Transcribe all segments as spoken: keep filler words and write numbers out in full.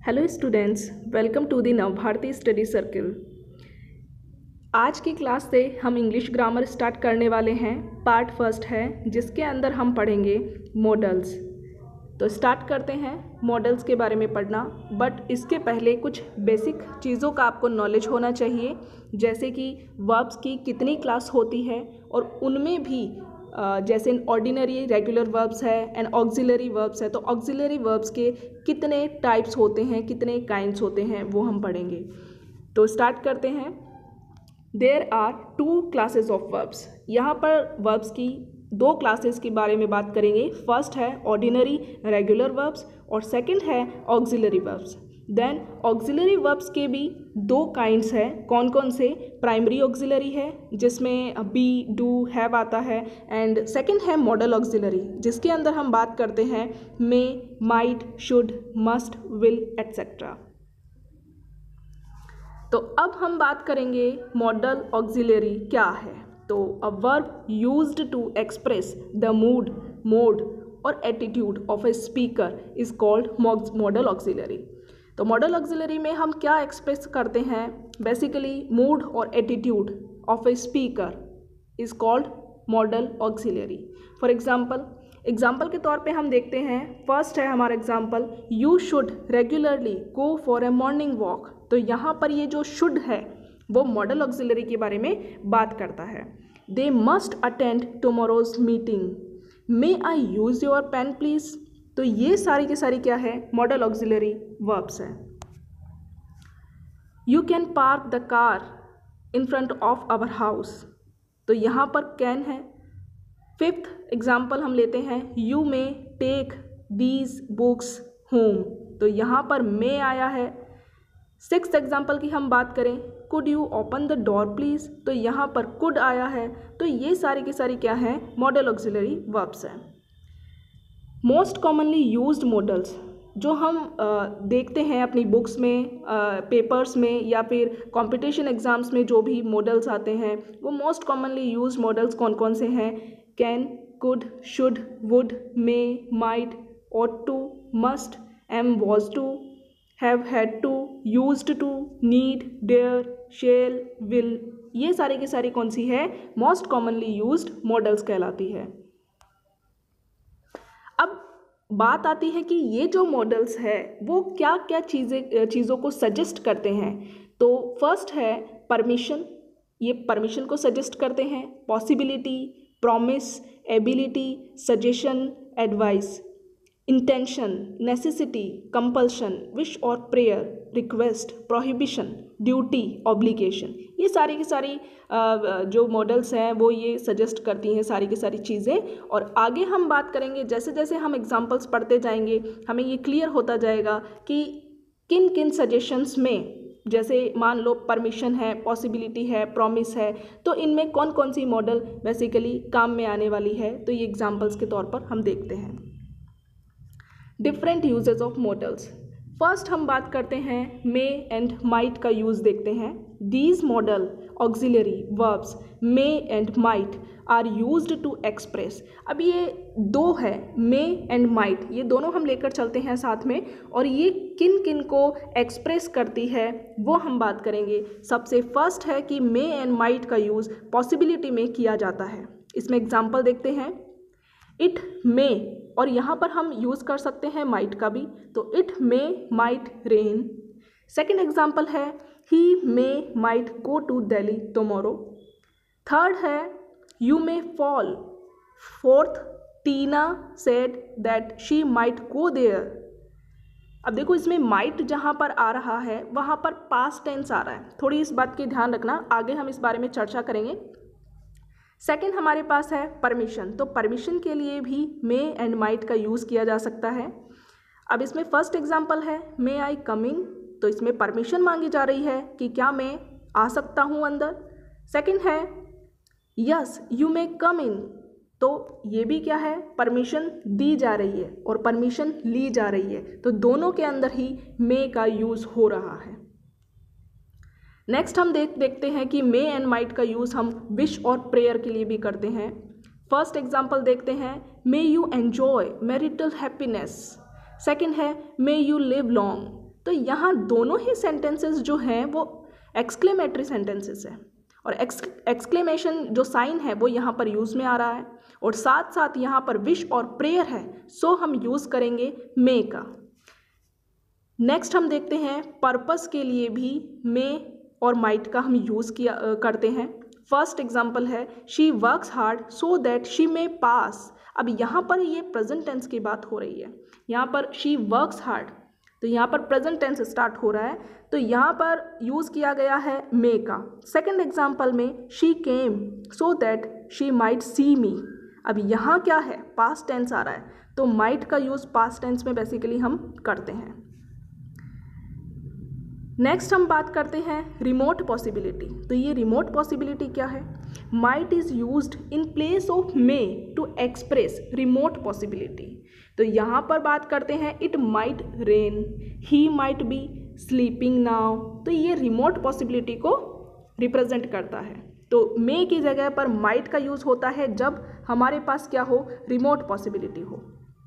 Hello students, welcome to the Navbharati study circle. आज की class से हम इंग्लिश ग्रामर स्टार्ट करने वाले हैं। पार्ट फर्स्ट है जिसके अंदर हम पढ़ेंगे मॉडल्स। तो स्टार्ट करते हैं मॉडल्स के बारे में पढ़ना। बट इसके पहले कुछ बेसिक चीज़ों का आपको नॉलेज होना चाहिए, जैसे कि वर्ब्स की कितनी क्लास होती है और उनमें भी Uh, जैसे ऑर्डिनरी रेगुलर वर्ब्स है एंड ऑक्सिलरी वर्ब्स है, तो ऑक्सिलरी वर्ब्स के कितने टाइप्स होते हैं, कितने काइंड्स होते हैं, वो हम पढ़ेंगे। तो स्टार्ट करते हैं। There are two classes of verbs. यहाँ पर वर्ब्स की दो क्लासेस के बारे में बात करेंगे। फर्स्ट है ऑर्डिनरी रेगुलर वर्ब्स और सेकंड है auxiliary verbs. Then auxiliary verbs के भी दो काइंड्स हैं। कौन कौन से? प्राइमरी ऑक्सिलरी है जिसमें बी, डू, हैव आता है, एंड सेकंड है मॉडल ऑक्सिलरी जिसके अंदर हम बात करते हैं may, might, should, must, will etcetera. तो अब हम बात करेंगे मॉडल ऑक्सिलरी क्या है। तो a verb used to express the mood, mode और attitude of a speaker is called modal auxiliary. तो मॉडल ऑक्सिलरी में हम क्या एक्सप्रेस करते हैं? बेसिकली मूड और attitude of a speaker is called modal auxiliary. For example example के तौर पे हम देखते हैं। फर्स्ट है हमारा example, you should regularly go for a morning walk. तो यहाँ पर ये जो शुड है वो मॉडल ऑक्सिलरी के बारे में बात करता है। They must attend tomorrow's meeting. May I use your pen please. तो ये सारी की सारी क्या है? मॉडल ऑक्सिलरी वर्ब्स है। You can park the car in front of our house. तो यहाँ पर कैन है। फिफ्थ एग्जाम्पल हम लेते हैं, you may take these books home. तो यहाँ पर मे आया है। सिक्स्थ एग्जाम्पल की हम बात करें, could you open the door please. तो यहाँ पर कुड आया है। तो ये सारी की सारी क्या है? मॉडल ऑक्सिलरी वर्ब्स है। मोस्ट कॉमनली यूज्ड मॉडल्स जो हम आ, देखते हैं अपनी बुक्स में, आ, पेपर्स में या फिर कंपटीशन एग्जाम्स में जो भी मॉडल्स आते हैं, वो मोस्ट कॉमनली यूज्ड मॉडल्स कौन कौन से हैं? Can, could, should, would, may, might, ought to, must, am, was to, have, had to, used to, need, dare, shall, will. ये सारी की सारी कौन सी है? मोस्ट कॉमनली यूज्ड मॉडल्स कहलाती है। अब बात आती है कि ये जो मॉडल्स है वो क्या क्या चीज़ें चीज़ों को सजेस्ट करते हैं। तो फर्स्ट है परमिशन। ये परमिशन को सजेस्ट करते हैं। Possibility, promise, ability, suggestion, advice, intention, necessity, compulsion, wish और prayer, request, prohibition, duty, obligation. ये सारी की सारी जो मॉडल्स हैं वो ये सजेस्ट करती हैं सारी की सारी चीज़ें। और आगे हम बात करेंगे, जैसे जैसे हम एग्जांपल्स पढ़ते जाएंगे हमें ये क्लियर होता जाएगा कि किन किन सजेशंस में, जैसे मान लो परमिशन है, पॉसिबिलिटी है, प्रॉमिस है, तो इनमें कौन कौन सी मॉडल बेसिकली काम में आने वाली है। तो ये एग्जाम्पल्स के तौर पर हम देखते हैं। Different uses of modals. First हम बात करते हैं मे एंड माइट का यूज़ देखते हैं। These modal auxiliary verbs may and might are used to express. अब ये दो है, मे एंड माइट, ये दोनों हम लेकर चलते हैं साथ में, और ये किन किन को एक्सप्रेस करती है वो हम बात करेंगे। सबसे फर्स्ट है कि मे एंड माइट का यूज़ पॉसिबिलिटी में किया जाता है। इसमें एग्जाम्पल देखते हैं, इट मे, और यहाँ पर हम यूज़ कर सकते हैं माइट का भी, तो it may might rain. Second example है, he may might go to Delhi tomorrow. Third है, you may fall. Fourth, Tina said that she might go there. अब देखो इसमें माइट जहाँ पर आ रहा है वहाँ पर पास्ट टेंस आ रहा है, थोड़ी इस बात की ध्यान रखना, आगे हम इस बारे में चर्चा करेंगे। सेकेंड हमारे पास है परमिशन। तो परमिशन के लिए भी मे एंड माइट का यूज़ किया जा सकता है। अब इसमें फर्स्ट एग्जांपल है, मे आई कम इन। तो इसमें परमिशन मांगी जा रही है कि क्या मैं आ सकता हूँ अंदर। सेकेंड है, यस यू मे कम इन। तो ये भी क्या है? परमिशन दी जा रही है और परमिशन ली जा रही है, तो दोनों के अंदर ही मे का यूज़ हो रहा है। नेक्स्ट हम देख देखते हैं कि मे एंड माइट का यूज़ हम विश और प्रेयर के लिए भी करते हैं। फर्स्ट एग्जांपल देखते हैं, may you enjoy marital happiness. Second है मे यू लिव लॉन्ग। तो यहाँ दोनों ही सेंटेंसेस जो हैं वो एक्सक्लेमेटरी सेंटेंसेस है और एक्सक्लेमेशन जो साइन है वो यहाँ पर यूज़ में आ रहा है और साथ साथ यहाँ पर विश और प्रेयर है, सो हम यूज़ करेंगे मे का। नेक्स्ट हम देखते हैं पर्पस के लिए भी मे और माइट का हम यूज़ किया करते हैं। फर्स्ट एग्जाम्पल है she works hard so that she may pass. अब यहाँ पर ये प्रेजेंट टेंस की बात हो रही है, यहाँ पर शी वर्क्स हार्ड, तो यहाँ पर प्रेजेंट टेंस स्टार्ट हो रहा है, तो यहाँ पर यूज़ किया गया है मे का। सेकंड एग्जाम्पल में she came so that she might see me. अब यहाँ क्या है, पास्ट टेंस आ रहा है, तो माइट का यूज़ पास्ट टेंस में बेसिकली हम करते हैं। नेक्स्ट हम बात करते हैं रिमोट पॉसिबिलिटी। तो ये रिमोट पॉसिबिलिटी क्या है? Might is used in place of may to express remote possibility. तो यहाँ पर बात करते हैं it might rain, he might be sleeping now. तो ये रिमोट पॉसिबिलिटी को रिप्रेजेंट करता है। तो मे की जगह पर माइट का यूज़ होता है जब हमारे पास क्या हो, रिमोट पॉसिबिलिटी हो।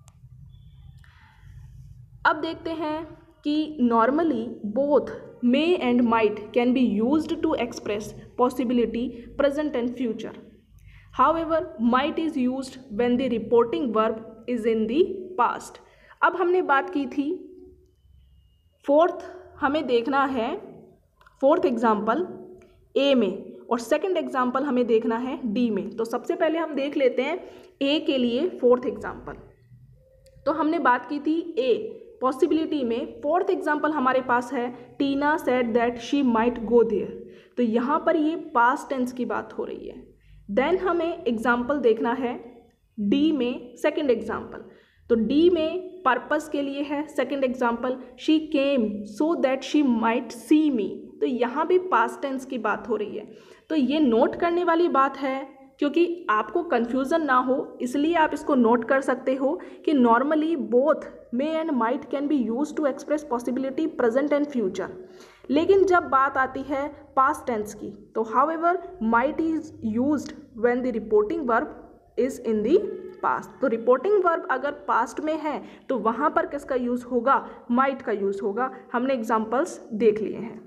अब देखते हैं कि normally both may and might can be used to express possibility present and future. However might is used when the reporting verb is in the past. अब हमने बात की थी फोर्थ, हमें देखना है फोर्थ एग्जाम्पल ए में और सेकंड एग्जाम्पल हमें देखना है डी में। तो सबसे पहले हम देख लेते हैं ए के लिए फोर्थ एग्जाम्पल। तो हमने बात की थी ए पॉसिबिलिटी में, फोर्थ एग्जाम्पल हमारे पास है Tina said that she might go there. तो यहाँ पर ये पास्ट टेंस की बात हो रही है। देन हमें एग्जाम्पल देखना है डी में, सेकंड एग्जाम्पल। तो डी में पर्पस के लिए है second example she came so that she might see me. तो यहाँ भी पास्ट टेंस की बात हो रही है। तो ये नोट करने वाली बात है, क्योंकि आपको कन्फ्यूज़न ना हो इसलिए आप इसको नोट कर सकते हो कि normally both may and might can be use to express possibility present and future. लेकिन जब बात आती है पास्ट टेंस की, तो however might is used when the reporting verb is in the past. तो रिपोर्टिंग वर्ब अगर पास्ट में है तो वहाँ पर किसका यूज़ होगा, माइट का यूज़ होगा। हमने एग्जाम्पल्स देख लिए हैं।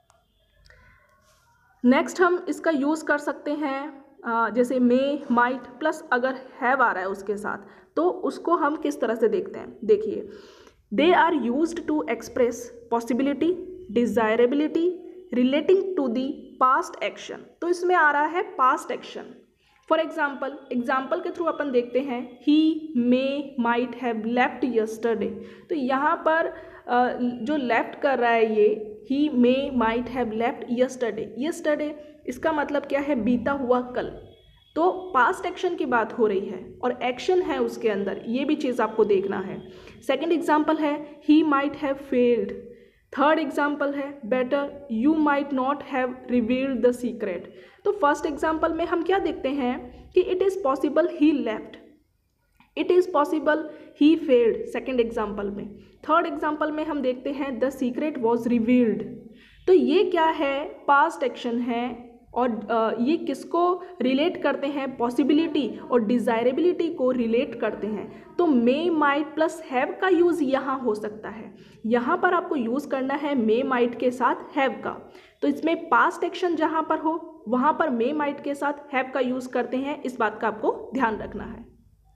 नेक्स्ट हम इसका यूज़ कर सकते हैं जैसे मे माइट प्लस अगर हैव आ रहा है उसके साथ, तो उसको हम किस तरह से देखते हैं। देखिए, they are used to express possibility desirability relating to the past action. तो इसमें आ रहा है past action. For example example के थ्रू अपन देखते हैं he may might have left yesterday. तो यहाँ पर जो लेफ्ट कर रहा है ये he may might have left yesterday. Yesterday इसका मतलब क्या है, बीता हुआ कल। तो पास्ट एक्शन की बात हो रही है और एक्शन है उसके अंदर, ये भी चीज़ आपको देखना है। सेकंड एग्जाम्पल है he might have failed. Third example है better you might not have revealed the secret. तो फर्स्ट एग्जाम्पल में हम क्या देखते हैं कि it is possible he left, it is possible he failed second example में। थर्ड एग्जाम्पल में हम देखते हैं द सीक्रेट वॉज रिवील्ड। तो ये क्या है, पास्ट एक्शन है और ये किसको रिलेट करते हैं, पॉसिबिलिटी और डिज़ायरेबिलिटी को रिलेट करते हैं। तो मे माइट प्लस हैव का यूज़ यहाँ हो सकता है। यहाँ पर आपको यूज़ करना है मे माइट के साथ हैव का। तो इसमें पास्ट एक्शन जहाँ पर हो वहाँ पर मे माइट के साथ हैव का यूज़ करते हैं, इस बात का आपको ध्यान रखना है।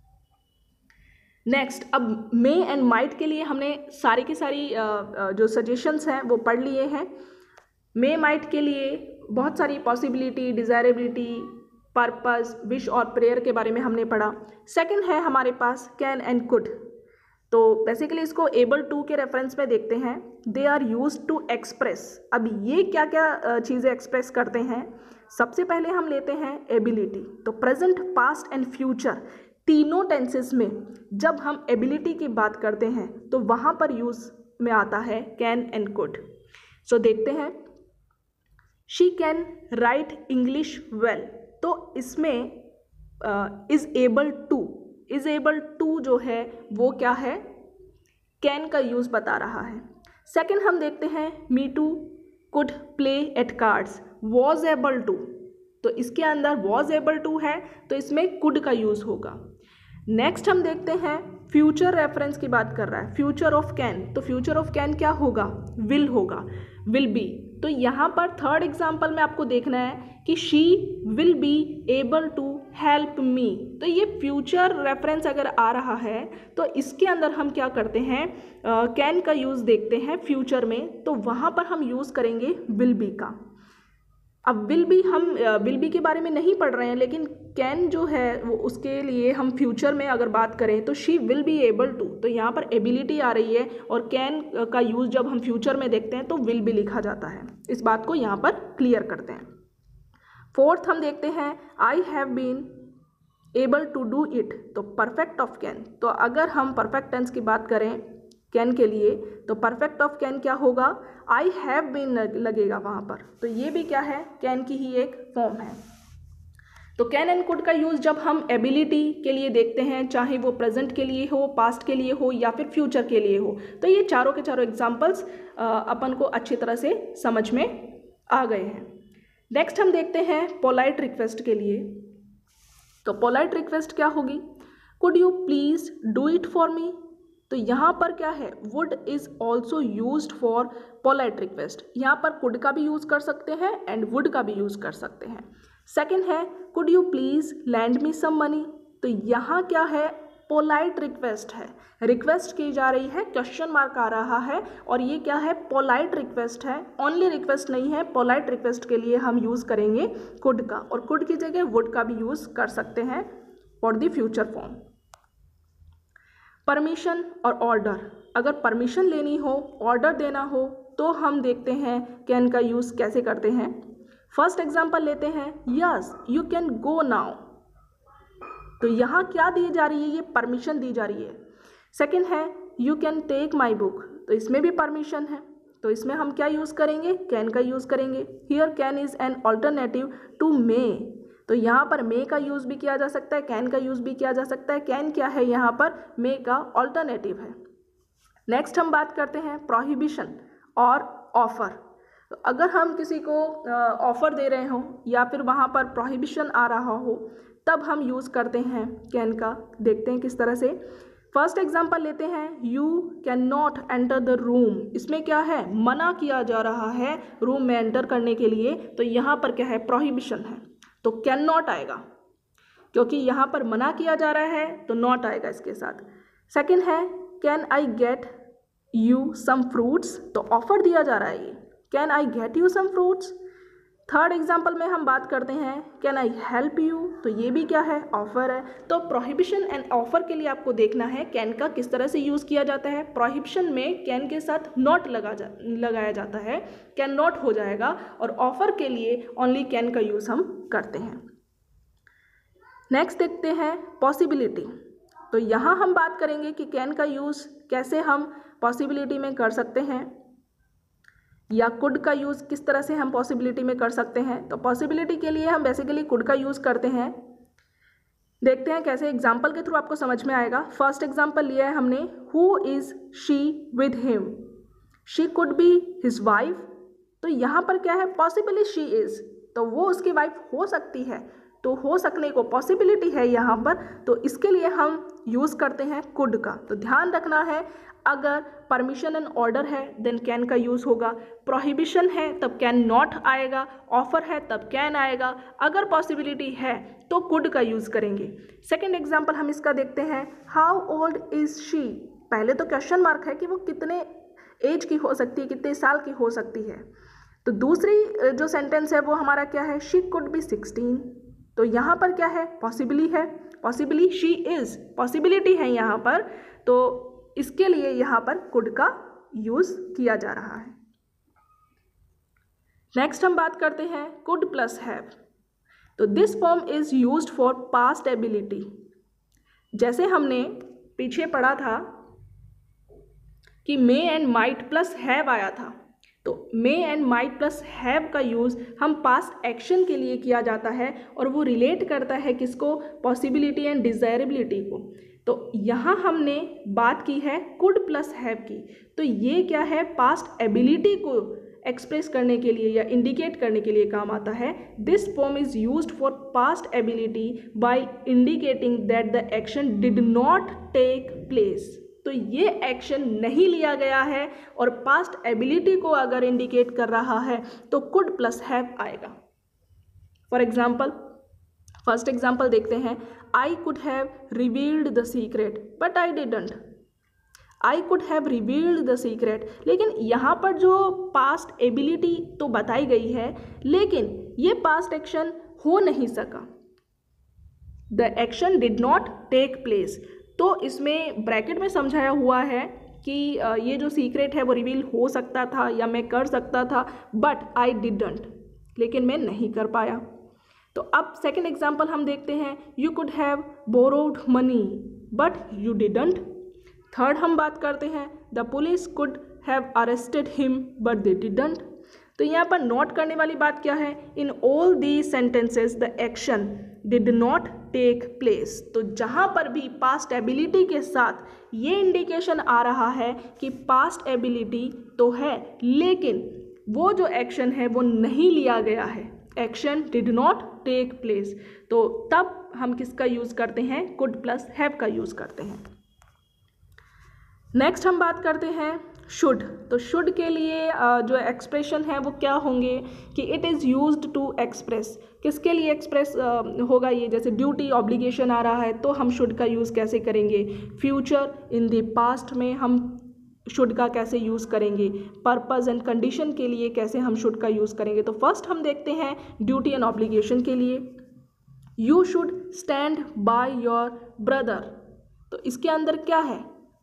नेक्स्ट, अब मे एंड माइट के लिए हमने सारी की सारी जो सजेशंस हैं वो पढ़ लिए हैं। मे माइट के लिए बहुत सारी पॉसिबिलिटी डिज़ायरेबिलिटी पर्पस विश और प्रेयर के बारे में हमने पढ़ा। सेकंड है हमारे पास कैन एंड कुड। तो बेसिकली इसको एबल टू के रेफरेंस में देखते हैं। They are used to express. अब ये क्या क्या चीज़ें एक्सप्रेस करते हैं, सबसे पहले हम लेते हैं एबिलिटी। तो प्रेजेंट पास्ट एंड फ्यूचर तीनों टेंसेस में जब हम एबिलिटी की बात करते हैं तो वहाँ पर यूज़ में आता है कैन एंड कुड। सो देखते हैं, she can write English well. तो इसमें is able to, is able to जो है वो क्या है, कैन का यूज़ बता रहा है। सेकंड हम देखते हैं me too could play at cards, was able to. तो इसके अंदर वॉज एबल टू है तो इसमें कुड का यूज़ होगा। नेक्स्ट हम देखते हैं फ्यूचर रेफरेंस की बात कर रहा है, फ्यूचर ऑफ कैन, तो फ्यूचर ऑफ कैन क्या होगा, विल होगा, विल बी। तो यहाँ पर थर्ड एग्जाम्पल में आपको देखना है कि she will be able to help me. तो ये फ्यूचर रेफरेंस अगर आ रहा है तो इसके अंदर हम क्या करते हैं, कैन का यूज़ देखते हैं फ्यूचर में, तो वहाँ पर हम यूज़ करेंगे विल बी का। अब विल बी हम विल बी के बारे में नहीं पढ़ रहे हैं, लेकिन कैन जो है वो उसके लिए हम फ्यूचर में अगर बात करें तो she will be able to, तो यहाँ पर एबिलिटी आ रही है और कैन का यूज़ जब हम फ्यूचर में देखते हैं तो विल बी लिखा जाता है। इस बात को यहाँ पर क्लियर करते हैं। फोर्थ हम देखते हैं I have been able to do it, तो परफेक्ट ऑफ कैन। तो अगर हम परफेक्ट टेंस की बात करें कैन के लिए तो परफेक्ट ऑफ कैन क्या होगा, आई हैव बीन लगेगा वहाँ पर, तो ये भी क्या है, कैन की ही एक फॉर्म है। तो कैन एंड कुड का यूज़ जब हम एबिलिटी के लिए देखते हैं, चाहे वो प्रेजेंट के लिए हो, पास्ट के लिए हो या फिर फ्यूचर के लिए हो, तो ये चारों के चारों एग्जाम्पल्स अपन को अच्छी तरह से समझ में आ गए हैं। नेक्स्ट हम देखते हैं पोलाइट रिक्वेस्ट के लिए। तो पोलाइट रिक्वेस्ट क्या होगी, could you please do it for me. तो यहाँ पर क्या है, would is also used for polite request. यहाँ पर कुड का भी यूज़ कर सकते हैं एंड वुड का भी यूज़ कर सकते हैं। सेकंड है could you please lend me some money. तो यहाँ क्या है, पोलाइट रिक्वेस्ट है, रिक्वेस्ट की जा रही है, क्वेश्चन मार्क आ रहा है और ये क्या है, पोलाइट रिक्वेस्ट है, ओनली रिक्वेस्ट नहीं है। पोलाइट रिक्वेस्ट के लिए हम यूज़ करेंगे कुड का, और कुड की जगह वुड का भी यूज़ कर सकते हैं for the future form. Permission और ऑर्डर, अगर परमिशन लेनी हो, ऑर्डर देना हो, तो हम देखते हैं कैन का यूज़ कैसे करते हैं। फर्स्ट एग्जांपल लेते हैं, yes you can go now. तो यहाँ क्या दी जा रही है, ये परमिशन दी जा रही है। सेकंड है you can take my book, तो इसमें भी परमिशन है, तो इसमें हम क्या यूज़ करेंगे, कैन का यूज़ करेंगे। Here can is an alternative to may, तो यहाँ पर मे का यूज़ भी किया जा सकता है, कैन का यूज़ भी किया जा सकता है। कैन क्या है, यहाँ पर मे का ऑल्टरनेटिव है। नेक्स्ट हम बात करते हैं प्रोहिबिशन और ऑफ़र। तो अगर हम किसी को ऑफ़र दे रहे हों या फिर वहाँ पर प्रोहिबिशन आ रहा हो, तब हम यूज़ करते हैं कैन का। देखते हैं किस तरह से। फर्स्ट एग्जाम्पल लेते हैं, you can not enter the room. इसमें क्या है, मना किया जा रहा है रूम में एंटर करने के लिए, तो यहाँ पर क्या है, प्रोहिबिशन है, तो कैन नॉट आएगा, क्योंकि यहाँ पर मना किया जा रहा है तो नॉट आएगा इसके साथ। सेकंड है can I get you some fruits, तो ऑफर दिया जा रहा है ये, can I get you some fruits. Third example में हम बात करते हैं कैन आई हेल्प यू, तो ये भी क्या है, ऑफर है। तो प्रोहिबिशन एंड ऑफर के लिए आपको देखना है कैन का किस तरह से यूज़ किया जाता है। प्रोहिबिशन में कैन के साथ नॉट लगा जा लगाया जाता है, कैन नॉट हो जाएगा, और ऑफर के लिए ओनली कैन का यूज़ हम करते हैं। नेक्स्ट देखते हैं पॉसिबिलिटी। तो यहाँ हम बात करेंगे कि कैन का यूज़ कैसे हम पॉसिबिलिटी में कर सकते हैं, या कुड का यूज़ किस तरह से हम पॉसिबिलिटी में कर सकते हैं। तो पॉसिबिलिटी के लिए हम बेसिकली कुड का यूज़ करते हैं। देखते हैं कैसे, एग्जाम्पल के थ्रू आपको समझ में आएगा। फर्स्ट एग्जाम्पल लिया है हमने, who is she with him, she could be his wife. तो यहाँ पर क्या है, पॉसिबली शी इज़, तो वो उसकी वाइफ हो सकती है, तो हो सकने को पॉसिबिलिटी है यहाँ पर, तो इसके लिए हम यूज़ करते हैं कुड का। तो ध्यान रखना है, अगर परमिशन एंड ऑर्डर है देन कैन का यूज़ होगा, प्रोहिबिशन है तब कैन नॉट आएगा, ऑफर है तब कैन आएगा, अगर पॉसिबिलिटी है तो कुड का यूज़ करेंगे। सेकेंड एग्जाम्पल हम इसका देखते हैं, हाउ ओल्ड इज़ शी। पहले तो क्वेश्चन मार्क है कि वो कितने एज की हो सकती है, कितने साल की हो सकती है। तो दूसरी जो सेंटेंस है वो हमारा क्या है, शी कुड बी सिक्सटीन। तो यहाँ पर क्या है, पॉसिबली है, पॉसिबली शी इज़, पॉसिबिलिटी है यहाँ पर, तो इसके लिए यहाँ पर कुड का यूज़ किया जा रहा है। नेक्स्ट हम बात करते हैं कुड प्लस हैव। तो this form is used for past ability. जैसे हमने पीछे पढ़ा था कि may and might plus have आया था, तो may and might plus have का यूज़ हम पास्ट एक्शन के लिए किया जाता है, और वो रिलेट करता है किसको, पॉसिबिलिटी एंड डिज़ायरेबिलिटी को। तो यहाँ हमने बात की है कुड प्लस हैव की, तो ये क्या है, पास्ट एबिलिटी को एक्सप्रेस करने के लिए या इंडिकेट करने के लिए काम आता है। This form is used for past ability by indicating that the action did not take place. तो ये एक्शन नहीं लिया गया है और पास्ट एबिलिटी को अगर इंडिकेट कर रहा है तो कुड प्लस हैव आएगा। फॉर एग्जाम्पल, फर्स्ट एग्जाम्पल देखते हैं। I could have revealed the secret but I didn't. I could have revealed the secret, लेकिन यहाँ पर जो पास्ट एबिलिटी तो बताई गई है लेकिन ये पास्ट एक्शन हो नहीं सका। The action did not take place, तो इसमें ब्रैकेट में समझाया हुआ है कि ये जो सीक्रेट है वो रिवील हो सकता था या मैं कर सकता था, बट आई डिडंट, लेकिन मैं नहीं कर पाया। तो अब सेकेंड एग्जाम्पल हम देखते हैं। You could have borrowed money but you didn't. Third हम बात करते हैं। The police could have arrested him but they didn't. तो यहाँ पर नोट करने वाली बात क्या है? In all the sentences the action did not take place. तो जहाँ पर भी पास्ट एबिलिटी के साथ ये इंडिकेशन आ रहा है कि पास्ट एबिलिटी तो है लेकिन वो जो एक्शन है वो नहीं लिया गया है, action did not take place, तो तब हम किसका यूज़ करते हैं? कुड प्लस हैव का यूज़ करते हैं। नेक्स्ट हम बात करते हैं शुड। तो शुड के लिए जो एक्सप्रेशन है वो क्या होंगे कि it is used to express. किसके लिए एक्सप्रेस होगा ये? जैसे ड्यूटी, ऑब्लिगेशन आ रहा है तो हम शुड का यूज़ कैसे करेंगे? फ्यूचर, इन द पास्ट में हम शुड का कैसे यूज़ करेंगे? पर्पस एंड कंडीशन के लिए कैसे हम शुड का यूज़ करेंगे? तो फर्स्ट हम देखते हैं ड्यूटी एंड ऑब्लिगेशन के लिए। You should stand by your brother. तो इसके अंदर क्या है?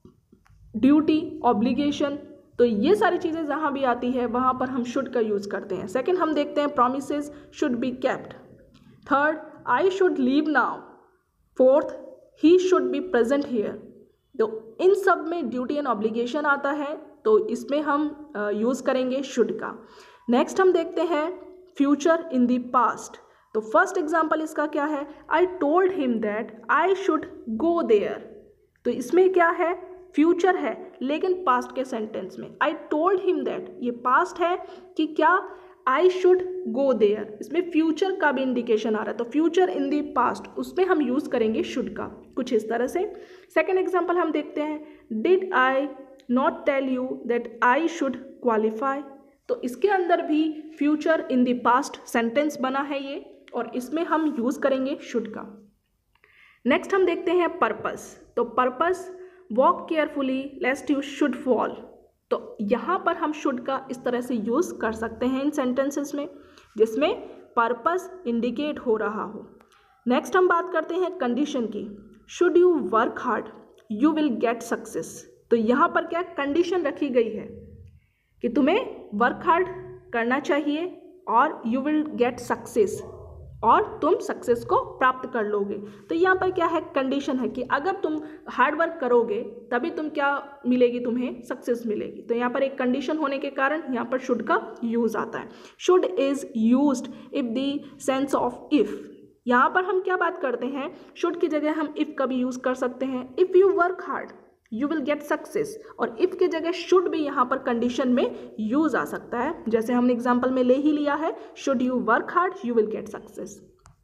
ड्यूटी, ऑब्लिगेशन, तो ये सारी चीज़ें जहाँ भी आती है वहाँ पर हम शुड का यूज़ करते हैं। सेकंड हम देखते हैं promises should be kept. Third, I should leave now. Fourth, he should be present here. तो इन सब में ड्यूटी एंड ऑब्लिगेशन आता है तो इसमें हम यूज़ करेंगे शुड का। नेक्स्ट हम देखते हैं फ्यूचर इन द पास्ट। तो फर्स्ट एग्जाम्पल इसका क्या है? I told him that I should go there. तो इसमें क्या है? फ्यूचर है लेकिन पास्ट के सेंटेंस में। आई टोल्ड हिम दैट, ये पास्ट है कि क्या? आई शुड गो देयर, इसमें फ्यूचर का भी इंडिकेशन आ रहा है तो फ्यूचर इन दी पास्ट, उसमें हम यूज़ करेंगे शुड का, कुछ इस तरह से। सेकेंड एग्जाम्पल हम देखते हैं। Did I not tell you that I should qualify. तो इसके अंदर भी future in the past sentence बना है ये और इसमें हम यूज़ करेंगे शुड का। नेक्स्ट हम देखते हैं पर्पस। तो purpose, walk carefully lest you should fall. तो यहाँ पर हम शुड का इस तरह से यूज़ कर सकते हैं इन सेंटेंसेस में जिसमें पर्पस इंडिकेट हो रहा हो। नेक्स्ट हम बात करते हैं कंडीशन की। Should you work hard you will get success. तो यहाँ पर क्या कंडीशन रखी गई है कि तुम्हें वर्क हार्ड करना चाहिए और यू विल गेट सक्सेस, और तुम सक्सेस को प्राप्त कर लोगे। तो यहाँ पर क्या है? कंडीशन है कि अगर तुम हार्ड वर्क करोगे तभी तुम क्या मिलेगी? तुम्हें सक्सेस मिलेगी। तो यहाँ पर एक कंडीशन होने के कारण यहाँ पर शुड का यूज़ आता है। Should is used if the sense of if. यहाँ पर हम क्या बात करते हैं? शुड की जगह हम इफ़ का भी यूज़ कर सकते हैं। If you work hard you will get success, और इफ़ की जगह शुड भी यहाँ पर कंडीशन में यूज़ आ सकता है, जैसे हमने एग्जाम्पल में ले ही लिया है। Should you work hard you will get success.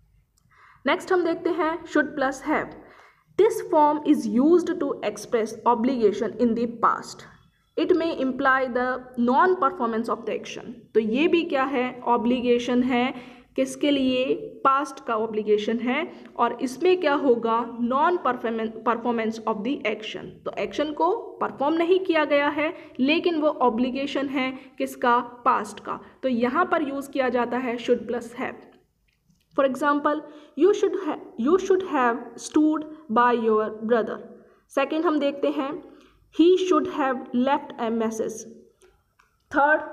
Next हम देखते हैं should plus have. This form is used to express obligation in the past. It may imply the non performance of the action. तो ये भी क्या है? Obligation है। किसके लिए? पास्ट का ऑब्लिगेशन है और इसमें क्या होगा? Non performance performance of the action. तो एक्शन को परफॉर्म नहीं किया गया है लेकिन वो ऑब्लिगेशन है किसका? पास्ट का। तो यहाँ पर यूज़ किया जाता है should plus have. For example, you should you should have stood by your brother. Second हम देखते हैं he should have left a message. Third,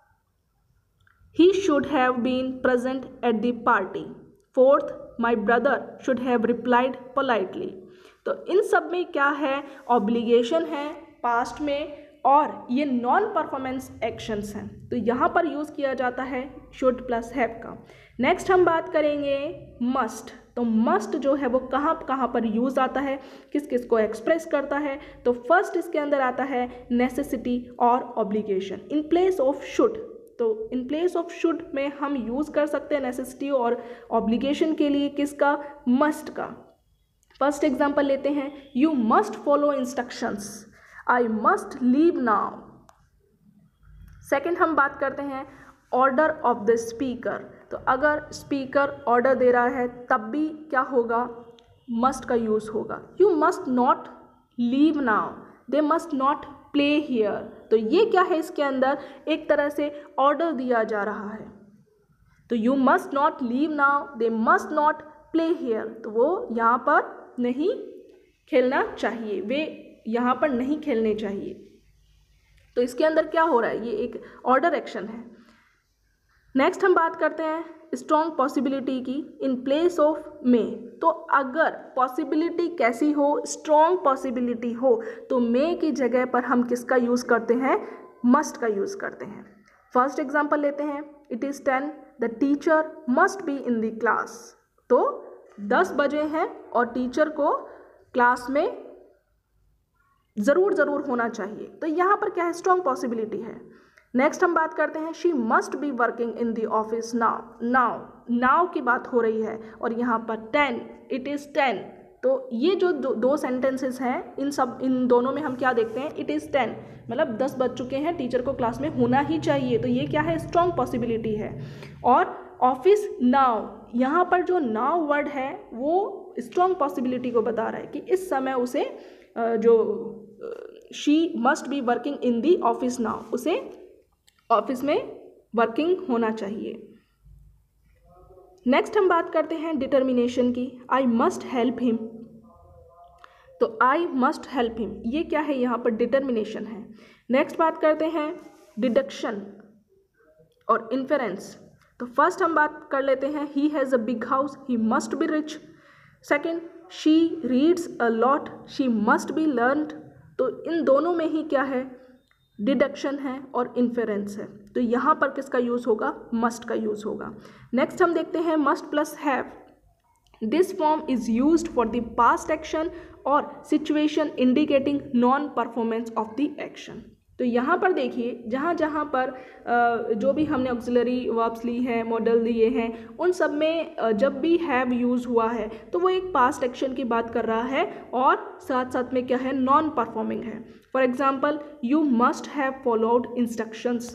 he should have been present at the party. Fourth, my brother should have replied politely. तो इन सब में क्या है? Obligation है पास्ट में और ये नॉन परफॉर्मेंस एक्शंस हैं, तो यहाँ पर यूज़ किया जाता है शुड प्लस हैव का। नेक्स्ट हम बात करेंगे मस्ट। तो मस्ट जो है वो कहाँ कहाँ पर यूज़ आता है, किस किस को एक्सप्रेस करता है? तो फर्स्ट इसके अंदर आता है नेसेसिटी और obligation in place of should. तो इन प्लेस ऑफ शुड में हम यूज़ कर सकते हैं नेसेसिटी और ऑब्लिगेशन के लिए किसका, मस्ट का। फर्स्ट एग्जांपल लेते हैं, you must follow instructions, I must leave now. Second हम बात करते हैं ऑर्डर ऑफ द स्पीकर, तो अगर स्पीकर ऑर्डर दे रहा है तब भी क्या होगा, मस्ट का यूज़ होगा। You must not leave now, they must not play here, तो ये क्या है, इसके अंदर एक तरह से ऑर्डर दिया जा रहा है। तो you must not leave now, they must not play here, तो वो यहाँ पर नहीं खेलना चाहिए, वे यहाँ पर नहीं खेलने चाहिए। तो इसके अंदर क्या हो रहा है, ये एक ऑर्डर एक्शन है। नेक्स्ट हम बात करते हैं स्ट्रॉन्ग पॉसिबिलिटी की, इन प्लेस ऑफ मे। तो अगर पॉसिबिलिटी कैसी हो, स्ट्रॉन्ग पॉसिबिलिटी हो, तो मे की जगह पर हम किसका यूज़ करते हैं, मस्ट का यूज़ करते हैं। फर्स्ट एग्जांपल लेते हैं, it is ten, the teacher must be in the class. तो दस बजे हैं और टीचर को क्लास में ज़रूर ज़रूर होना चाहिए, तो यहाँ पर क्या है, स्ट्रॉन्ग पॉसिबिलिटी है। नेक्स्ट हम बात करते हैं, she must be working in the office now. Now now की बात हो रही है और यहाँ पर टेन, इट इज़ टेन, तो ये जो दो, दो सेंटेंसेस हैं, इन सब इन दोनों में हम क्या देखते हैं, इट इज़ टेन, मतलब दस बज चुके हैं, टीचर को क्लास में होना ही चाहिए, तो ये क्या है, स्ट्रॉन्ग पॉसिबिलिटी है। और ऑफिस नाउ, यहाँ पर जो नाउ वर्ड है वो स्ट्रॉन्ग पॉसिबिलिटी को बता रहा है कि इस समय उसे जो she must be working in the office now, उसे ऑफिस में वर्किंग होना चाहिए। नेक्स्ट हम बात करते हैं डिटर्मिनेशन की, आई मस्ट हेल्प हिम। तो आई मस्ट हेल्प हिम, ये क्या है, यहाँ पर डिटर्मिनेशन है। नेक्स्ट बात करते हैं डिडक्शन और इन्फेरेंस। तो फर्स्ट हम बात कर लेते हैं, he has a big house, he must be rich. Second, she reads a lot, she must be learned. तो इन दोनों में ही क्या है, डिडक्शन है और इन्फेरेंस है, तो यहाँ पर किसका यूज़ होगा, मस्ट का यूज़ होगा। नेक्स्ट हम देखते हैं must plus have. This form is used for the past action और situation indicating non performance of the action. तो यहाँ पर देखिए, जहाँ जहाँ पर जो भी हमने ऑक्सिलरी वर्ब्स ली हैं, मॉडल दिए हैं, उन सब में जब भी हैव यूज़ हुआ है तो वो एक पास्ट एक्शन की बात कर रहा है और साथ साथ में क्या है, नॉन परफॉर्मिंग है। For example, you must have followed instructions.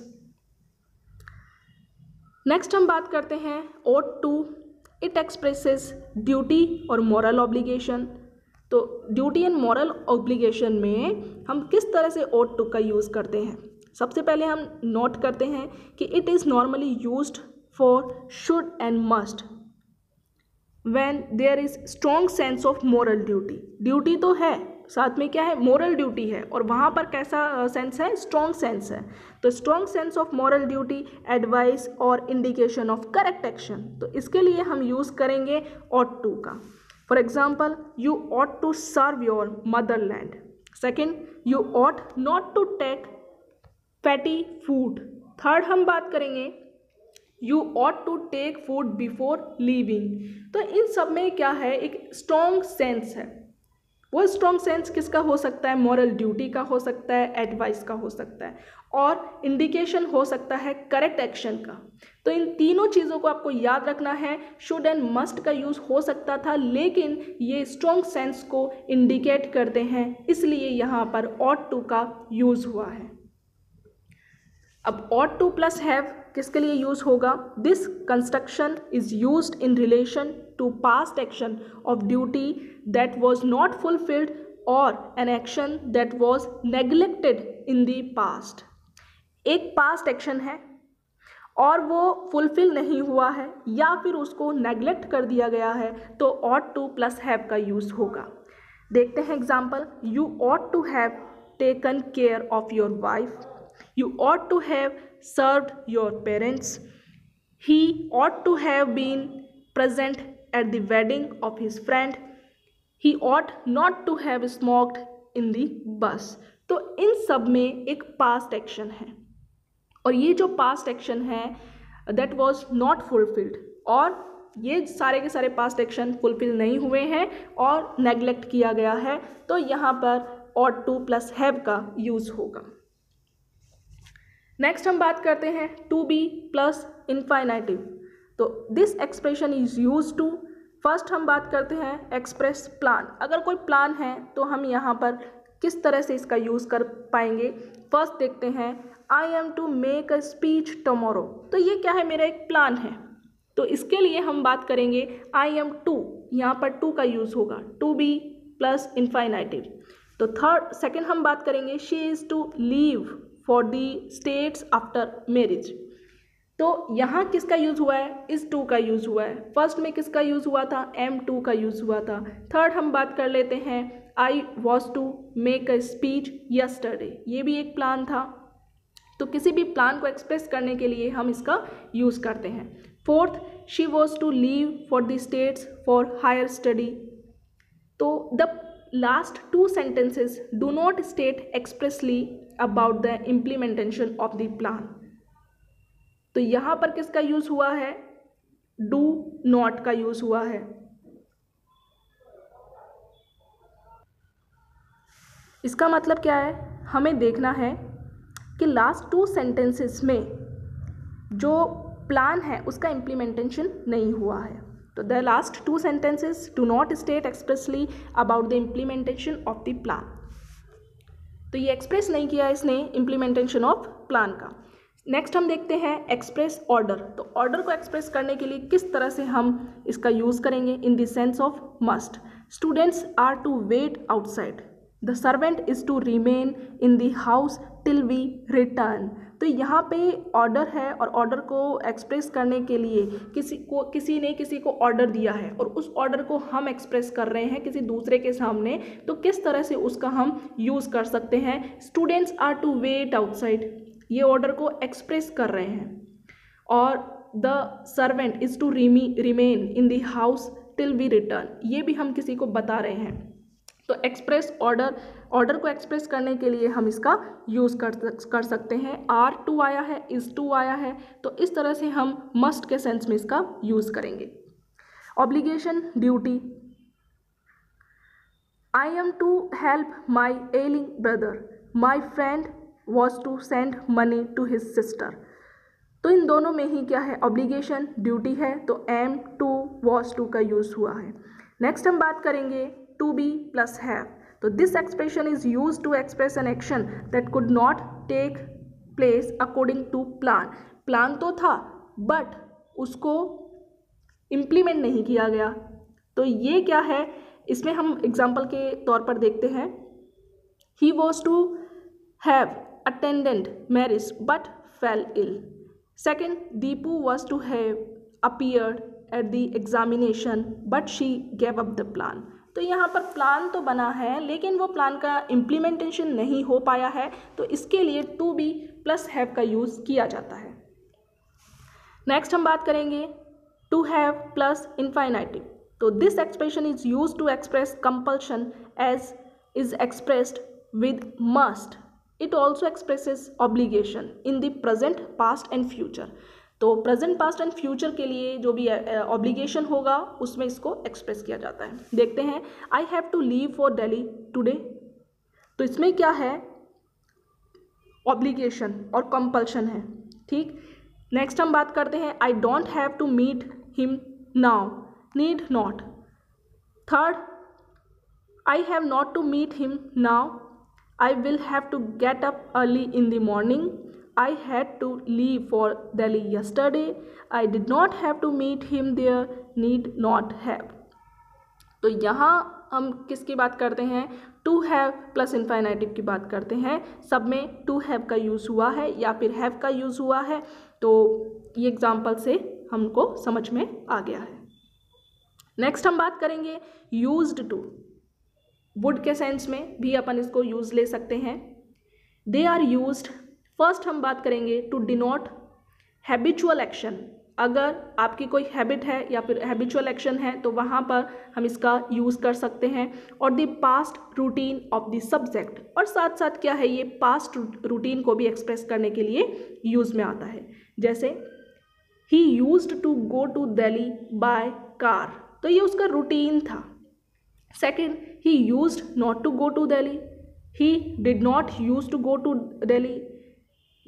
Next हम बात करते हैं ought to, it expresses duty और मॉरल ऑब्लिगेशन। तो ड्यूटी एंड मॉरल ऑब्लिगेशन में हम किस तरह से ought to का यूज़ करते हैं। सबसे पहले हम नोट करते हैं कि it is normally used for should and must when there is strong sense of moral duty. Duty तो है, साथ में क्या है, मोरल ड्यूटी है, और वहाँ पर कैसा सेंस है, स्ट्रॉन्ग सेंस है। तो strong sense of moral duty, advice और इंडिकेशन ऑफ करेक्ट एक्शन, तो इसके लिए हम यूज़ करेंगे ought to का। For example, you ought to serve your motherland। Second, you ought not to take fatty food। Third हम बात करेंगे, you ought to take food before leaving। तो इन सब में क्या है, एक स्ट्रॉन्ग सेंस है। वो स्ट्रॉन्ग सेंस किसका हो सकता है, मॉरल ड्यूटी का हो सकता है, एडवाइस का हो सकता है, और इंडिकेशन हो सकता है करेक्ट एक्शन का। तो इन तीनों चीज़ों को आपको याद रखना है। शुड एंड मस्ट का यूज़ हो सकता था, लेकिन ये स्ट्रॉन्ग सेंस को इंडिकेट करते हैं, इसलिए यहाँ पर ought to का यूज़ हुआ है। अब ought to प्लस हैव किसके लिए यूज़ होगा, this construction is used in relation to past action of duty that was not fulfilled और an action that was neglected in the past. एक past action है और वो फुलफिल नहीं हुआ है या फिर उसको नेग्लेक्ट कर दिया गया है, तो ought to प्लस हैव का यूज़ होगा। देखते हैं example, you ought to have taken care of your wife, you ought to have served your parents, he ought to have been present at the wedding of his friend, he ought not to have smoked in the bus। तो इन सब में एक past action है, और ये जो past action है दैट वाज नॉट फुलफिल्ड, और ये सारे के सारे पास्ट एक्शन फुलफिल नहीं हुए हैं और नेग्लेक्ट किया गया है, तो यहाँ पर ought to प्लस हैव का यूज़ होगा। नेक्स्ट हम बात करते हैं टू बी प्लस इनफाइनाइटिव। तो this expression is use to, first हम बात करते हैं एक्सप्रेस प्लान। अगर कोई प्लान है तो हम यहाँ पर किस तरह से इसका यूज़ कर पाएंगे। फर्स्ट देखते हैं I am to make a speech tomorrow. तो ये क्या है, मेरा एक प्लान है। तो इसके लिए हम बात करेंगे आई एम टू, यहाँ पर टू का यूज़ होगा, टू बी प्लस इनफाइनाइटिव। तो थर्ड सेकंड हम बात करेंगे she is to leave for the States after marriage. तो यहाँ किसका यूज़ हुआ है, इस टू का यूज़ हुआ है। फर्स्ट में किसका यूज़ हुआ था, एम टू का यूज़ हुआ था। थर्ड हम बात कर लेते हैं I was to make a speech yesterday, ये भी एक प्लान था। तो किसी भी प्लान को एक्सप्रेस करने के लिए हम इसका यूज़ करते हैं। Fourth, she was to leave for the States for higher study. तो the last two sentences do not state expressly about the implementation of the plan. तो यहाँ पर किसका यूज़ हुआ है, डू नॉट का यूज़ हुआ है। इसका मतलब क्या है, हमें देखना है कि लास्ट टू सेंटेंसेस में जो प्लान है उसका इम्प्लीमेंटेशन नहीं हुआ है। तो the last two sentences do not state expressly about the implementation of the plan. तो ये एक्सप्रेस नहीं किया इसने इम्प्लीमेंटेशन ऑफ प्लान का। नेक्स्ट हम देखते हैं एक्सप्रेस ऑर्डर। तो ऑर्डर को एक्सप्रेस करने के लिए किस तरह से हम इसका यूज़ करेंगे, in the sense of must. Students are to wait outside, the servant is to remain in the house till we return. तो यहाँ पे ऑर्डर है और ऑर्डर को एक्सप्रेस करने के लिए किसी को किसी ने किसी को ऑर्डर दिया है और उस ऑर्डर को हम एक्सप्रेस कर रहे हैं किसी दूसरे के सामने। तो किस तरह से उसका हम यूज़ कर सकते हैं, students are to wait outside, ये ऑर्डर को एक्सप्रेस कर रहे हैं। और the servant is to remain in the house till we return, ये भी हम किसी को बता रहे हैं। तो एक्सप्रेस ऑर्डर, ऑर्डर को एक्सप्रेस करने के लिए हम इसका यूज़ कर कर सकते हैं। आर टू आया है, इज़ टू आया है, तो इस तरह से हम मस्ट के सेंस में इसका यूज़ करेंगे। Obligation, duty, I am to help my ailing brother, my friend was to send money to his sister. तो इन दोनों में ही क्या है, ऑब्लिगेशन, ड्यूटी है, तो एम टू वॉज टू का यूज़ हुआ है। नेक्स्ट हम बात करेंगे टू बी प्लस हैव। तो this expression is use to express an action that could not take place according to plan. Plan तो था बट उसको इम्प्लीमेंट नहीं किया गया। तो ये क्या है, इसमें हम एग्जाम्पल के तौर पर देखते हैं, he was to have attended marriage but fell ill. Second, Deepu was to have appeared at the examination but she gave up the plan. तो यहाँ पर प्लान तो बना है लेकिन वो प्लान का इम्प्लीमेंटेशन नहीं हो पाया है, तो इसके लिए टू बी प्लस हैव का यूज़ किया जाता है। नेक्स्ट हम बात करेंगे टू हैव प्लस इनफाइनाइटिव। तो this expression is use to express compulsion as is expressed with must. It also expresses obligation in the present, past and future. तो present, past and future के लिए जो भी obligation होगा उसमें इसको express किया जाता है। देखते हैं, I have to leave for Delhi today. तो इसमें क्या है, ऑब्लिगेशन और कंपल्शन है, ठीक। नेक्स्ट हम बात करते हैं, I don't have to meet him now, need not. Third, I have not to meet him now, I will have to get up early in the morning, I had to leave for Delhi yesterday, I did not have to meet him there, need not have। तो यहाँ हम किसकी बात करते हैं, to have plus इनफाइनाइटिव की बात करते हैं। सब में टू हैव का यूज़ हुआ है या फिर हैव का यूज़ हुआ है। तो ये एग्जाम्पल से हमको समझ में आ गया है। नेक्स्ट हम बात करेंगे यूज्ड टू। वुड के सेंस में भी अपन इसको यूज़ ले सकते हैं। दे आर यूज्ड, फर्स्ट हम बात करेंगे टू डिनोट हैबिचुअल एक्शन। अगर आपकी कोई हैबिट है या फिर हैबिचुअल एक्शन है तो वहाँ पर हम इसका यूज़ कर सकते हैं। और the past routine of the subject, और साथ साथ क्या है, ये पास्ट रूटीन को भी एक्सप्रेस करने के लिए यूज़ में आता है। जैसे he used to go to Delhi by car, तो ये उसका रूटीन था। Second, he used not to go to Delhi, he did not use to go to Delhi.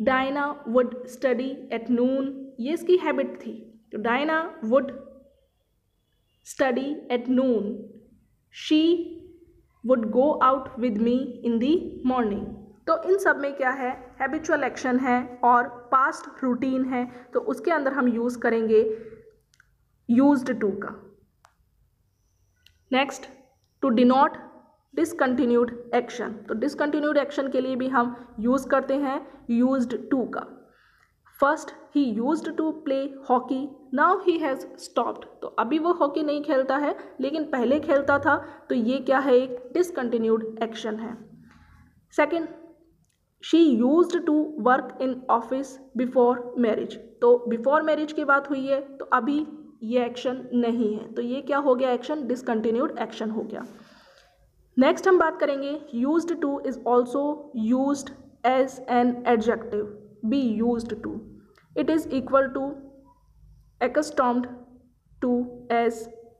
Diana would study at noon, ये इसकी हैबिट थी। तो Diana would study at noon, she would go out with me in the morning. तो इन सब में क्या है, हैबिचुअल एक्शन है और पास्ट रूटीन है, तो उसके अंदर हम यूज़ करेंगे यूज्ड टू का। Next, to denote discontinued action, तो डिसकंटिन्यूड एक्शन के लिए भी हम यूज़ करते हैं यूज्ड टू का। First, he used to play hockey, now he has stopped, तो अभी वो हॉकी नहीं खेलता है लेकिन पहले खेलता था, तो ये क्या है, एक डिसकंटिन्यूड एक्शन है। Second, she used to work in office before marriage, तो बिफोर मैरिज की बात हुई है तो अभी ये एक्शन नहीं है, तो ये क्या हो गया, एक्शन डिसकंटिन्यूड एक्शन हो गया। नेक्स्ट हम बात करेंगे used to is also used as an adjective, be used to, it is equal to accustomed to as।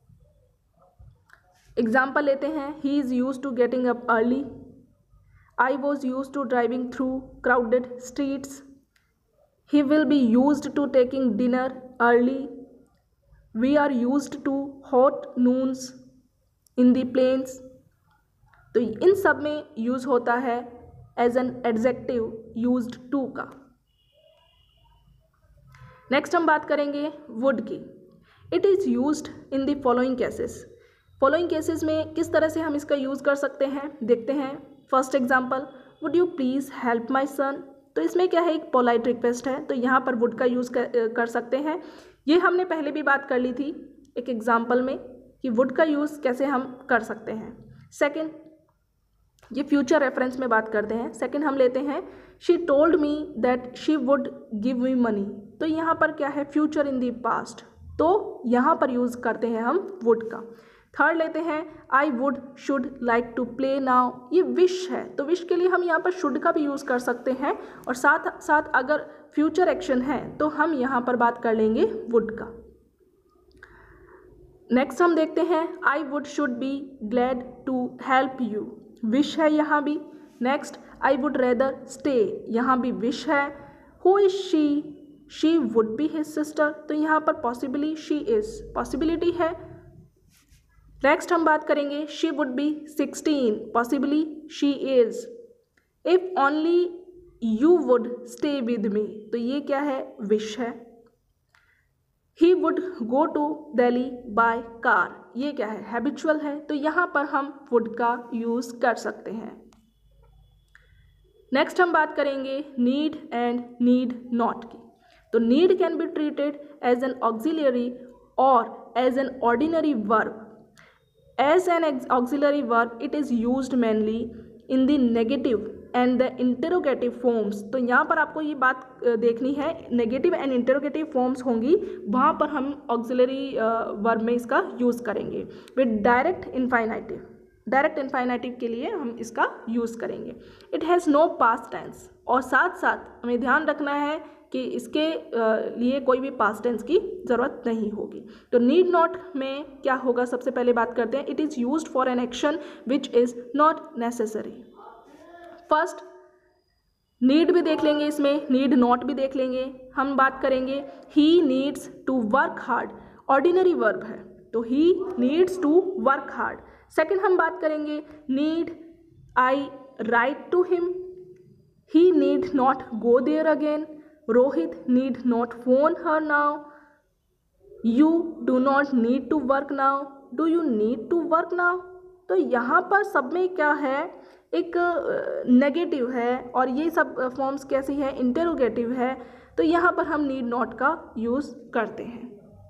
Example लेते हैं, he is used to getting up early, I was used to driving through crowded streets, he will be used to taking dinner early, we are used to hot noons in the plains। तो इन सब में use होता है as an adjective used to का। Next हम बात करेंगे वुड की। It is used in the following cases, following cases में किस तरह से हम इसका यूज़ कर सकते हैं देखते हैं। First example, would you please help my son, तो इसमें क्या है, एक पोलाइट रिक्वेस्ट है, तो यहाँ पर वुड का यूज़ कर, कर सकते हैं। ये हमने पहले भी बात कर ली थी एक एग्जाम्पल में कि वुड का यूज़ कैसे हम कर सकते हैं। सेकेंड, ये फ्यूचर रेफरेंस में बात करते हैं। सेकंड हम लेते हैं, she told me that she would give me money, तो यहाँ पर क्या है, फ्यूचर इन दी पास्ट, तो यहाँ पर यूज़ करते हैं हम वुड का। थर्ड लेते हैं, I would should like to play now, ये विश है, तो विश के लिए हम यहाँ पर शुड का भी यूज़ कर सकते हैं, और साथ साथ अगर फ्यूचर एक्शन है तो हम यहाँ पर बात कर लेंगे वुड का। नेक्स्ट हम देखते हैं, I would should be glad to help you, wish है यहाँ भी। Next, I would rather stay, यहाँ भी विश है। Who is she, she would be his sister, तो यहाँ पर पॉसिबली शी इज, पॉसिबिलिटी है। नेक्स्ट हम बात करेंगे, she would be sixteen, possibly she is. If only you would stay with me, तो ये क्या है, विश है। He would go to Delhi by car, ये क्या है, हैबिचुअल है, तो यहाँ पर हम वुड का यूज़ कर सकते हैं। नेक्स्ट हम बात करेंगे नीड एंड नीड नॉट की। तो need can be treated as an auxiliary और as an ordinary verb. As an auxiliary verb it is used mainly in the negative and the interrogative forms, तो यहाँ पर आपको ये बात देखनी है, नेगेटिव एंड इंटरोगेटिव फॉर्म्स होंगी, वहाँ पर हम ऑक्सिलरी वर्ब में इसका यूज़ करेंगे। With direct infinitive, direct infinitive के लिए हम इसका यूज़ करेंगे। It has no past tense, और साथ साथ हमें ध्यान रखना है कि इसके लिए कोई भी पास्ट टेंस की ज़रूरत नहीं होगी। तो नीड नॉट में क्या होगा, सबसे पहले बात करते हैं, it is used for an action which is not necessary. First, need भी देख लेंगे, इसमें नीड नॉट भी देख लेंगे। हम बात करेंगे, he needs to work hard, ordinary verb है, तो he needs to work hard. Second हम बात करेंगे, need I write to him, he need not go there again, Rohit need not phone her now, you do not need to work now, do you need to work now. तो यहाँ पर सब में क्या है, एक नेगेटिव है, और ये सब फॉर्म्स कैसी है, इंटेरोगेटिव है, तो यहाँ पर हम नीड नॉट का यूज़ करते हैं।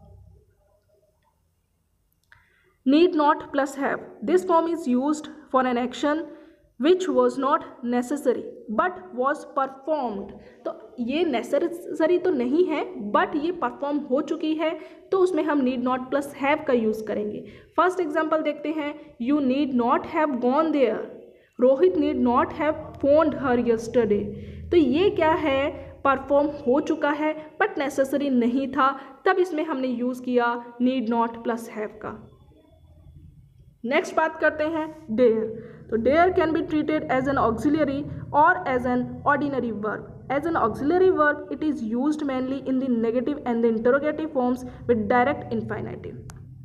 Need not plus have, this form is used for an action which was not necessary but was performed, तो ये नेसेसरी तो नहीं है बट ये परफॉर्म हो चुकी है, तो उसमें हम नीड नॉट प्लस हैव का यूज़ करेंगे। फर्स्ट एग्जाम्पल देखते हैं, you need not have gone there, Rohit need not have phoned her yesterday, तो ये क्या है, परफॉर्म हो चुका है बट नेसेसरी नहीं था, तब इसमें हमने यूज़ किया नीड नॉट प्लस हैव का। नेक्स्ट बात करते हैं डेयर। तो dare can be treated as an auxiliary और as an ordinary verb. As an auxiliary verb, it is used mainly in the negative and the interrogative forms with direct infinitive.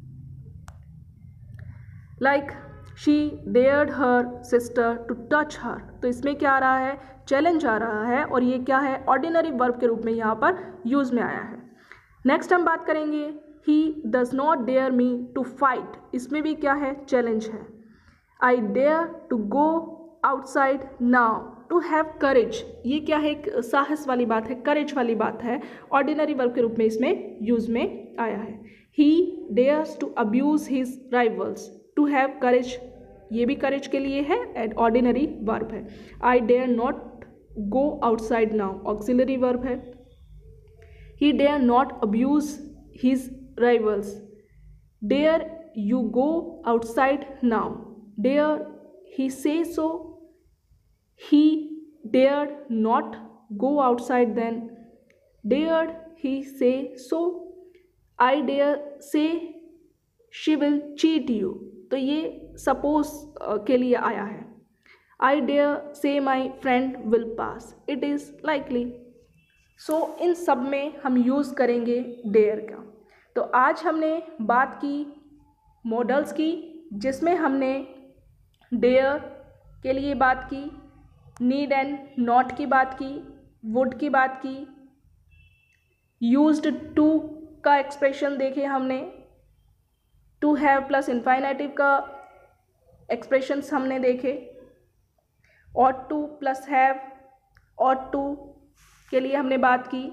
Like she dared her sister to touch her. तो इसमें क्या आ रहा है, challenge आ रहा है, और ये क्या है, ऑर्डिनरी वर्ब के रूप में यहाँ पर यूज में आया है. नेक्स्ट हम बात करेंगे he does not dare me to fight. इसमें भी क्या है, चैलेंज है. I dare to go outside now. To have courage, ये क्या है, एक साहस वाली बात है, करेज वाली बात है, ऑर्डिनरी वर्ब के रूप में इसमें यूज में आया है. He dares to abuse his rivals. To have courage, ये भी करेज के लिए है एंड ऑर्डिनरी वर्ब है. I dare not go outside now, auxiliary verb है. He dare not abuse his rivals. Dare you go outside now. Dare he say so. He dared not go outside then. Dared he say so. I dare say she will cheat you. तो ये suppose के लिए आया है. I dare say my friend will pass. It is likely. So so, इन सब में हम use करेंगे डेयर का. तो आज हमने बात की मॉडल्स की, जिसमें हमने डेयर के लिए बात की, नीड एंड नॉट की बात की, वुड की बात की, यूज्ड टू का एक्सप्रेशन देखे हमने, टू हैव प्लस इन्फाइनेटिव का एक्सप्रेशंस हमने देखे, ought to plus have, ought to के लिए हमने बात की,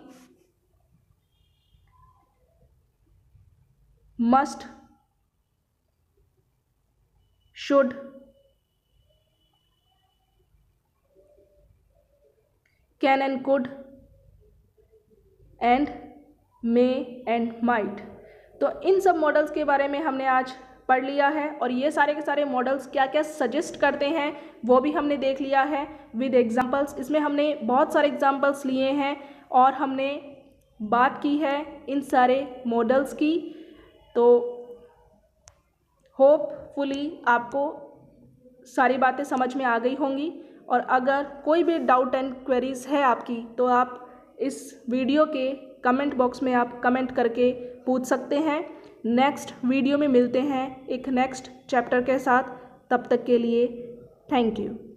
must, should, can and could, and may and might. तो इन सब मॉडल्स के बारे में हमने आज पढ़ लिया है, और ये सारे के सारे मॉडल्स क्या क्या सजेस्ट करते हैं वो भी हमने देख लिया है विद एग्जांपल्स. इसमें हमने बहुत सारे एग्जांपल्स लिए हैं और हमने बात की है इन सारे मॉडल्स की. तो होपफुली आपको सारी बातें समझ में आ गई होंगी, और अगर कोई भी डाउट एंड क्वेरीज है आपकी तो आप इस वीडियो के कमेंट बॉक्स में आप कमेंट करके पूछ सकते हैं. नेक्स्ट वीडियो में मिलते हैं एक नेक्स्ट चैप्टर के साथ. तब तक के लिए थैंक यू.